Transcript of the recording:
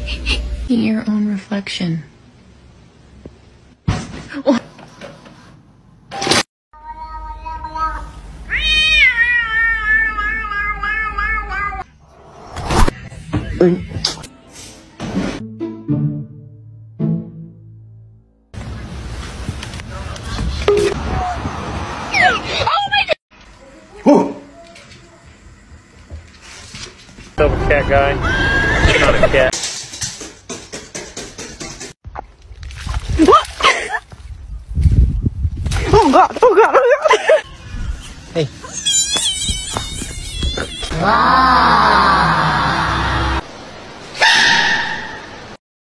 Your own reflection. Oh. Double cat guy. It's not a cat. What? Oh god, oh god, oh god. Hey. Wow.